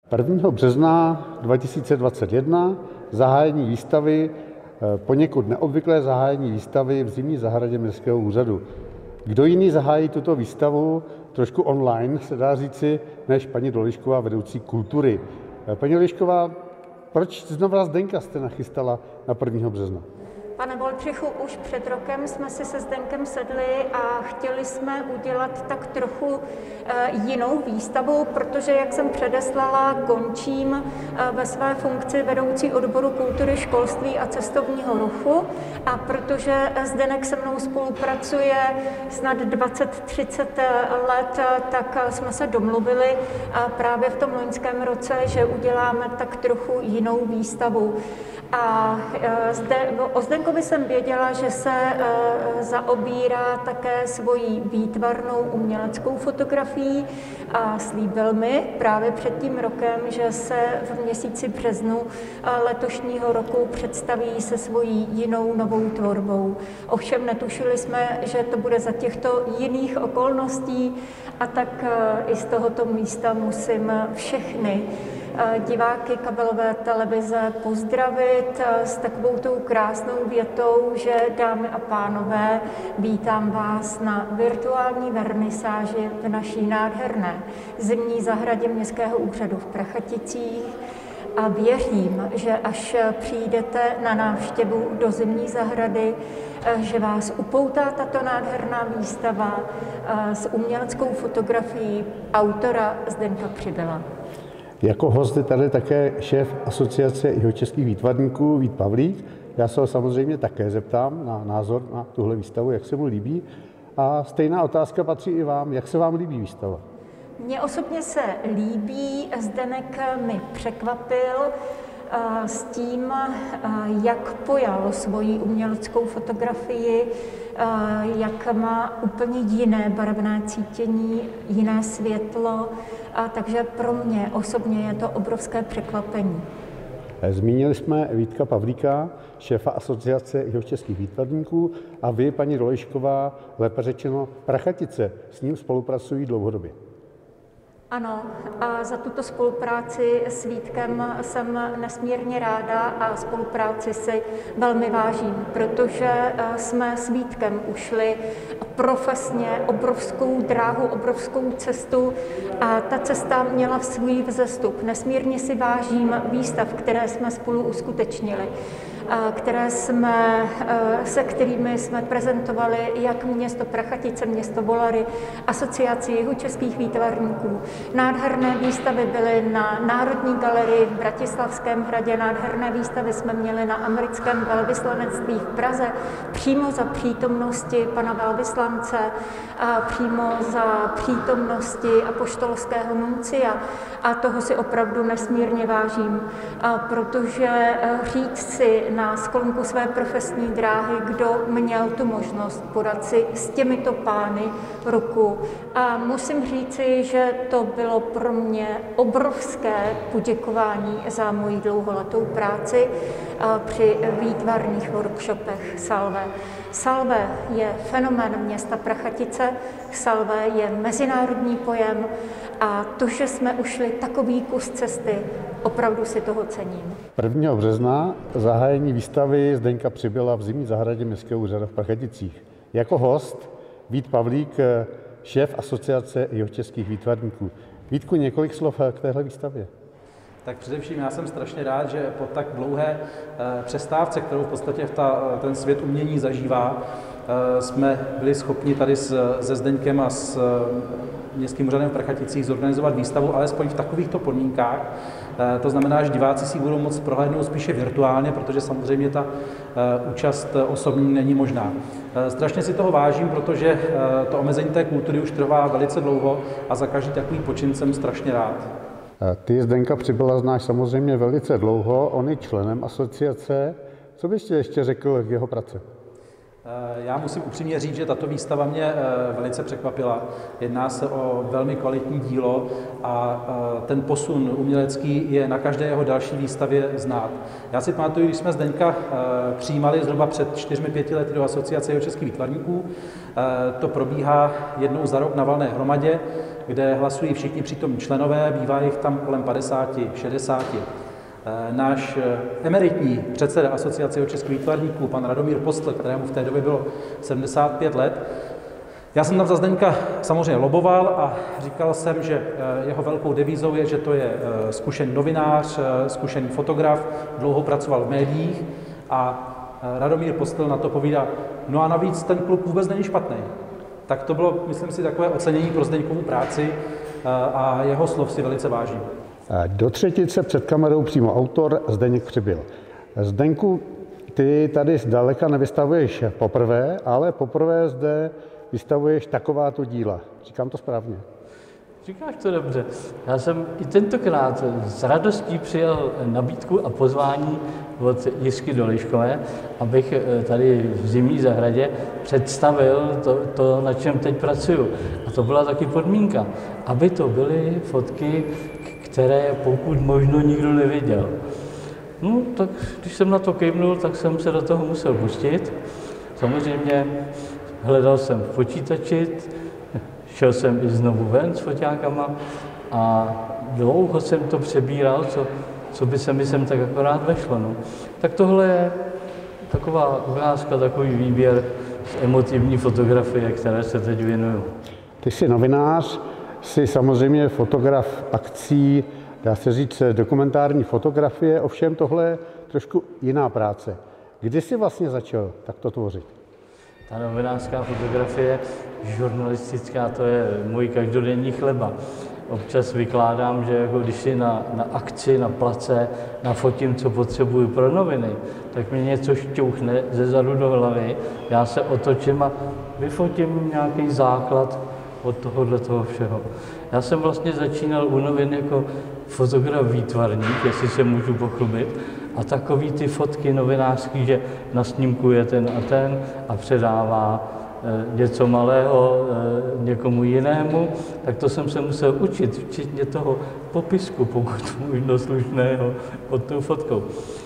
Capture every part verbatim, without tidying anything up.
prvního března dva tisíce dvacet jedna zahájení výstavy, poněkud neobvyklé zahájení výstavy v zimní zahradě Městského úřadu. Kdo jiný zahájí tuto výstavu trošku online, se dá říci, než paní Dolejšková, vedoucí kultury. Paní Dolejšková, proč znova Zdenka jste nachystala na prvního března? Pane Boltřichu, už před rokem jsme si se Zdenkem sedli a chtěli jsme udělat tak trochu jinou výstavu, protože, jak jsem předeslala, končím ve své funkci vedoucí odboru kultury, školství a cestovního ruchu. A protože Zdenek se mnou spolupracuje snad dvacet třicet let, tak jsme se domluvili právě v tom loňském roce, že uděláme tak trochu jinou výstavu. A zde, o Zdenkovi jsem věděla, že se zaobírá také svojí výtvarnou uměleckou fotografií a slíbil mi právě před tím rokem, že se v měsíci březnu letošního roku představí se svojí jinou novou tvorbou. Ovšem netušili jsme, že to bude za těchto jiných okolností, a tak i z tohoto místa musím všechny diváky kabelové televize pozdravit s takovou tou krásnou větou, že dámy a pánové, vítám vás na virtuální vernisáži v naší nádherné zimní zahradě Městského úřadu v Prachaticích a věřím, že až přijdete na návštěvu do zimní zahrady, že vás upoutá tato nádherná výstava s uměleckou fotografií autora Zdenka Přibyla. Jako host je tady také šéf Asociace jihočeských výtvarníků Vít Pavlík. Já se ho samozřejmě také zeptám na názor na tuhle výstavu, jak se mu líbí. A stejná otázka patří i vám. Jak se vám líbí výstava? Mně osobně se líbí. Zdenek mi překvapil s tím, jak pojal svoji uměleckou fotografii, jak má úplně jiné barevné cítění, jiné světlo, a takže pro mě osobně je to obrovské překvapení. Zmínili jsme Vítka Pavlíka, šéfa Asociace jihočeských výtvarníků, a vy, paní Dolejšková, lépe řečeno Prachatice, s ním spolupracují dlouhodobě. Ano, a za tuto spolupráci s Vítkem jsem nesmírně ráda a spolupráci si velmi vážím, protože jsme s Vítkem ušli profesně obrovskou dráhu, obrovskou cestu a ta cesta měla svůj vzestup. Nesmírně si vážím výstav, které jsme spolu uskutečnili, které jsme, se kterými jsme prezentovali jak město Prachatice, město Volary, Asociaci jihočeských výtvarníků. Nádherné výstavy byly na Národní galerii v Bratislavském hradě, nádherné výstavy jsme měli na americkém velvyslanectví v Praze, přímo za přítomnosti pana velvyslance, a přímo za přítomnosti apoštolského nuncia. A toho si opravdu nesmírně vážím, protože říct si na sklonku své profesní dráhy, kdo měl tu možnost podat si s těmito pány ruku. A musím říci, že to bylo pro mě obrovské poděkování za moji dlouholetou práci při výtvarných workshopech Salve. Salve je fenomén města Prachatice, Salve je mezinárodní pojem a to, že jsme ušli takový kus cesty, opravdu si toho cením. prvního března zahájení výstavy Zdenka Přibyla v zimní zahradě Městského úřadu v Prachaticích. Jako host Vít Pavlík, šéf Asociace jihočeských výtvarníků. Vítku, několik slov k téhle výstavě. Tak především já jsem strašně rád, že po tak dlouhé přestávce, kterou v podstatě ta, ten svět umění zažívá, jsme byli schopni tady s, se Zdeňkem a s Městským úřadem v Prachaticích zorganizovat výstavu alespoň v takovýchto podmínkách. To znamená, že diváci si budou moct prohlédnout spíše virtuálně, protože samozřejmě ta účast osobní není možná. Strašně si toho vážím, protože to omezení té kultury už trvá velice dlouho a za každý takový počin jsem strašně rád. Ty Zdenka Přibyla znáš samozřejmě velice dlouho, on je členem asociace. Co byste ještě řekl k jeho práci? Já musím upřímně říct, že tato výstava mě velice překvapila. Jedná se o velmi kvalitní dílo a ten posun umělecký je na každé jeho další výstavě znát. Já si pamatuju, když jsme Zdeňka přijímali zhruba před čtyřmi, pěti lety do Asociace jihočeských výtvarníků. To probíhá jednou za rok na valné hromadě. kde hlasují všichni přítomní členové, bývá jich tam kolem padesáti, šedesáti. Náš emeritní předseda Asociace českých výtvarníků, pan Radomír Postl, kterému v té době bylo sedmdesát pět let, já jsem tam za Zdeňka samozřejmě loboval a říkal jsem, že jeho velkou devízou je, že to je zkušený novinář, zkušený fotograf, dlouho pracoval v médiích a Radomír Postl na to povídá, no a navíc ten klub vůbec není špatný. Tak to bylo, myslím si, takové ocenění pro Zdeňkovu práci a jeho slov si velice vážím. Do třetice před kamerou přímo autor Zdeněk Přibyl. Zdeňku, ty tady zdaleka nevystavuješ poprvé, ale poprvé zde vystavuješ takováto díla. Říkám to správně? Říkáš to dobře. Já jsem i tentokrát s radostí přijal nabídku a pozvání od Jiřky Dolejškové, abych tady v Zimní zahradě představil to, to, na čem teď pracuju. A to byla taky podmínka, aby to byly fotky, které pokud možno nikdo neviděl. No, tak když jsem na to kejvnul, tak jsem se do toho musel pustit. Samozřejmě hledal jsem v počítači, šel jsem i znovu ven s foťákama a dlouho jsem to přebíral, co, co by se mi sem tak akorát vešlo. No. Tak tohle je taková ukázka, takový výběr z emotivní fotografie, které se teď věnuju. Ty jsi novinář, jsi samozřejmě fotograf akcí, dá se říct dokumentární fotografie, ovšem tohle je trošku jiná práce. Kdy jsi vlastně začal takto tvořit? Ta novinářská fotografie, žurnalistická, to je můj každodenní chleba. Občas vykládám, že jako když si na, na akci, na place, nafotím, co potřebuju pro noviny, tak mi něco šťouchne ze zadu do hlavy, já se otočím a vyfotím nějaký základ od tohohle toho všeho. Já jsem vlastně začínal u novin jako fotograf výtvarník, jestli se můžu pochlubit, a takový ty fotky novinářský, že nasnímkuje ten a ten a předává e, něco malého e, někomu jinému, tak to jsem se musel učit, včetně toho popisku, pokud možno slušného pod tou fotkou.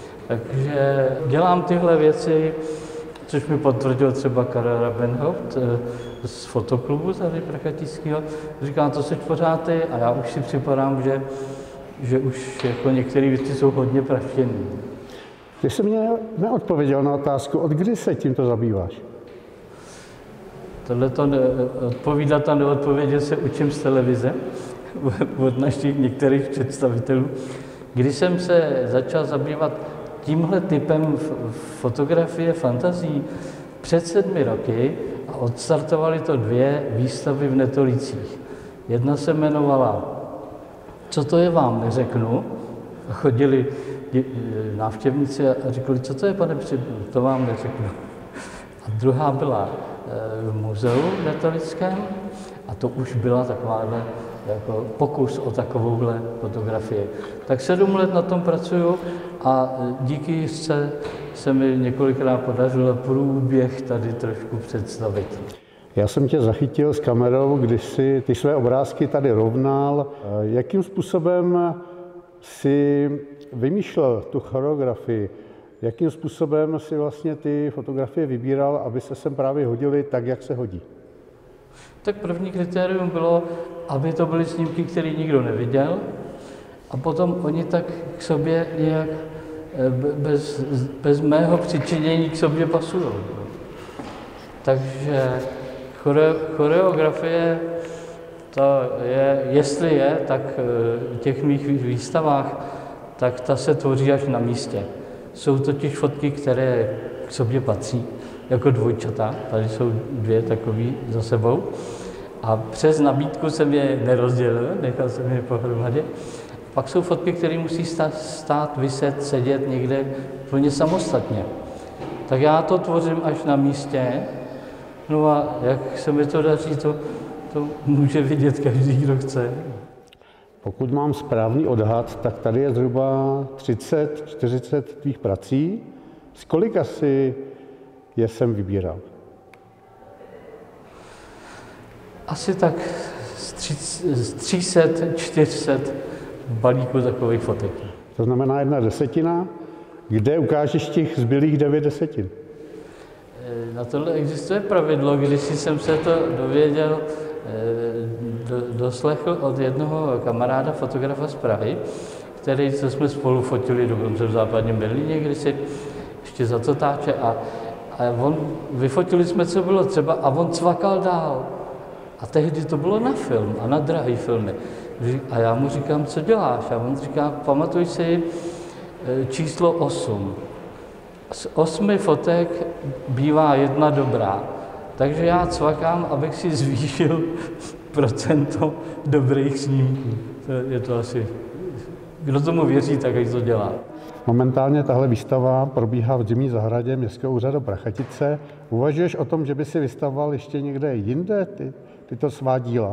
Takže dělám tyhle věci, což mi potvrdil třeba Karel Rabenhaupt z fotoklubu tady Prachatického. Říkám, to seš pořád ty, a já už si připadám, že, že už jako některé věci jsou hodně praštěné. Ty jsi mě neodpověděl na otázku, od kdy se tímto zabýváš? Tohle to odpovídat a neodpovědět se učím z televize od našich některých představitelů. Když jsem se začal zabývat tímhle typem fotografie fantazí před sedmi roky a odstartovaly to dvě výstavy v Netolicích. Jedna se jmenovala Co to je, vám neřeknu. A chodili návštěvníci a říkali, co to je, pane Přibyl, to vám neřeknu. A druhá byla v muzeu v Netolickém a to už byla takováhle jako pokus o takovouhle fotografii. Tak sedm let na tom pracuju a díky Jiřce se mi několikrát podařilo průběh tady trošku představit. Já jsem tě zachytil s kamerou, když si ty své obrázky tady rovnal. Jakým způsobem si vymýšlel tu choreografii? Jakým způsobem si vlastně ty fotografie vybíral, aby se sem právě hodily tak, jak se hodí? Tak první kritérium bylo, aby to byly snímky, které nikdo neviděl, a potom oni tak k sobě nějak bez, bez mého přičinění k sobě pasují. Takže chore, choreografie, to je, jestli je, tak v těch mých výstavách, tak ta se tvoří až na místě. Jsou totiž fotky, které k sobě patří, jako dvojčata, tady jsou dvě takové za sebou. A přes nabídku jsem je nerozdělil, nechal jsem je pohromadě. Pak jsou fotky, které musí stát, stát, viset, sedět někde plně samostatně. Tak já to tvořím až na místě, no a jak se mi to daří, to, to může vidět každý, kdo chce. Pokud mám správný odhad, tak tady je zhruba třicet čtyřicet tvých prací. Z kolika si je sem vybíral? Asi tak z tří set, čtyři set balíků takových fotek. To znamená jedna desetina. Kde ukážeš těch zbylých devět desetin? Na tohle existuje pravidlo, když jsem se to dověděl doslechl od jednoho kamaráda, fotografa z Prahy, který, co jsme spolu fotili dokonce v západním Berlíně, kdysi ještě za Totáče a, a on, vyfotili jsme, co bylo třeba a on cvakal dál. A tehdy to bylo na film a na drahý filmy. A já mu říkám, co děláš? A on říká, pamatuj si číslo osm. Z osmi fotek bývá jedna dobrá. Takže já cvakám, abych si zvýšil procento dobrých snímků. Je to asi... Kdo tomu věří, tak ať to dělá. Momentálně tahle výstava probíhá v zimní zahradě Městského úřadu Prachatice. Uvažuješ o tom, že by si vystavoval ještě někde jinde ty, tyto svá díla?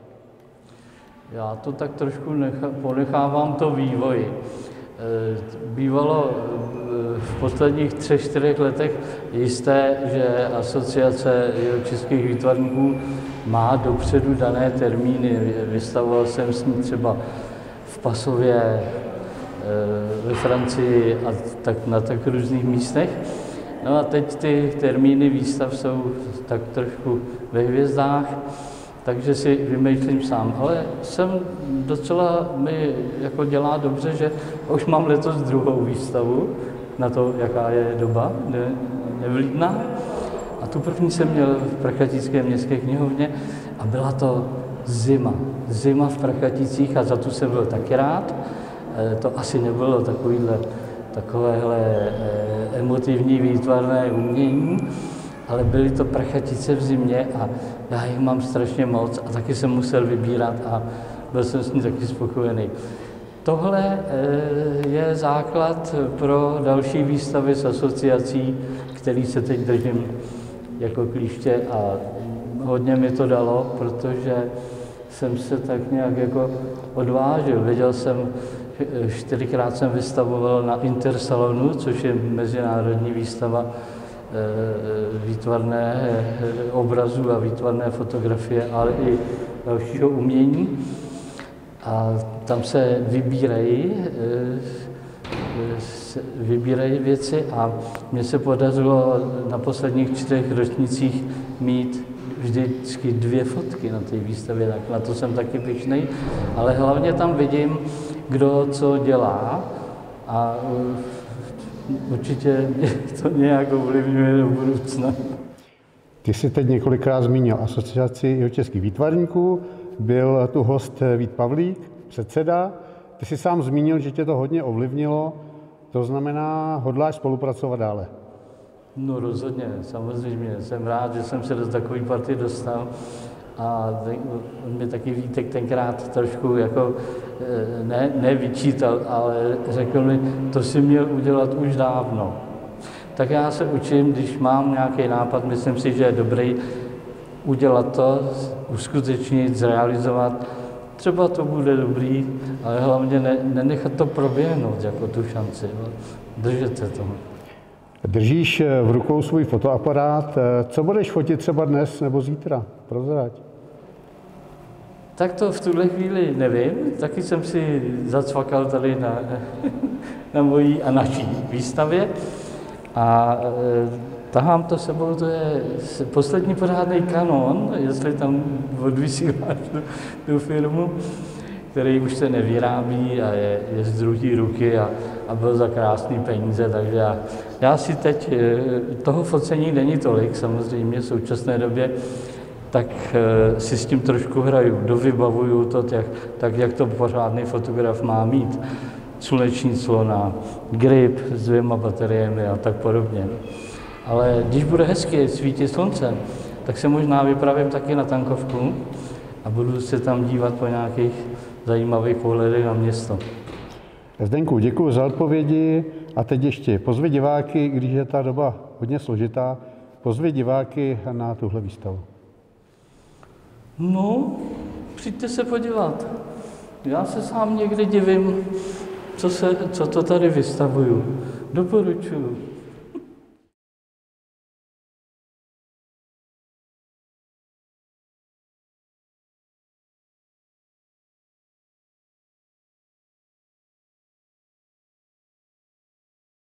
Já to tak trošku nechá, ponechávám to vývoji. Bývalo v posledních třech, čtyřech letech jisté, že asociace českých výtvarníků má dopředu dané termíny. Vystavoval jsem s ní třeba v Pasově, ve Francii a tak na tak různých místech. No a teď ty termíny výstav jsou tak trošku ve hvězdách, takže si vymýšlím sám. Ale jsem docela, mi jako dělá dobře, že už mám letos druhou výstavu na to, jaká je doba ne, nevlídná. A tu první jsem měl v Prachatické městské knihovně a byla to zima. Zima v Prachaticích a za tu jsem byl taky rád. To asi nebylo takovýhle, takovéhle emotivní výtvarné umění, ale byly to Prachatice v zimě a já jich mám strašně moc a taky jsem musel vybírat a byl jsem s ní taky spokojený. Tohle je základ pro další výstavy s asociací, který se teď držím jako klíště a hodně mi to dalo, protože jsem se tak nějak jako odvážil. Věděl jsem, čtyřikrát jsem vystavoval na Intersalonu, což je mezinárodní výstava výtvarné obrazu a výtvarné fotografie, ale i dalšího umění. A tam se vybírají, vybírají věci a mně se podařilo na posledních čtyřech ročnících mít vždycky dvě fotky na té výstavě, tak na to jsem taky pyšnej, ale hlavně tam vidím, kdo co dělá a určitě mě to nějak ovlivňuje do budoucna. Ty jsi teď několikrát zmínil asociaci jihočeských výtvarníků, byl tu host Vít Pavlík, předseda. Ty jsi sám zmínil, že tě to hodně ovlivnilo, to znamená, hodláš spolupracovat dále? No rozhodně, samozřejmě. Jsem rád, že jsem se do takové party dostal a on mi taky Vítek tenkrát trošku jako ne, nevyčítal, ale řekl mi, to si měl udělat už dávno. Tak já se učím, když mám nějaký nápad, myslím si, že je dobrý, udělat to, uskutečnit, zrealizovat. Třeba to bude dobrý, ale hlavně ne, nenechat to proběhnout jako tu šanci. Držet se toho. Držíš v rukou svůj fotoaparát. Co budeš fotit třeba dnes nebo zítra? Prozrať. Tak to v tuhle chvíli nevím. Taky jsem si zacvakal tady na, na mojí a naší výstavě. A e, tahám to sebou, to je poslední pořádný Canon, jestli tam odvysíláš tu, tu firmu, který už se nevyrábí a je, je z druhé ruky a, a byl za krásný peníze, takže já, já si teď, toho focení není tolik samozřejmě v současné době, tak e, si s tím trošku hraju, dovybavuju to tak, tak, jak to pořádný fotograf má mít. Sluneční clona, grip s dvěma bateriemi a tak podobně. Ale když bude hezky svítit slunce, tak se možná vypravím taky na tankovku a budu se tam dívat po nějakých zajímavých pohledech na město. Zdenku, děkuji za odpovědi a teď ještě pozvi diváky, když je ta doba hodně složitá, pozvi diváky na tuhle výstavu. No, přijďte se podívat. Já se sám někdy divím, co, se, co to tady vystavuju. Doporučuji.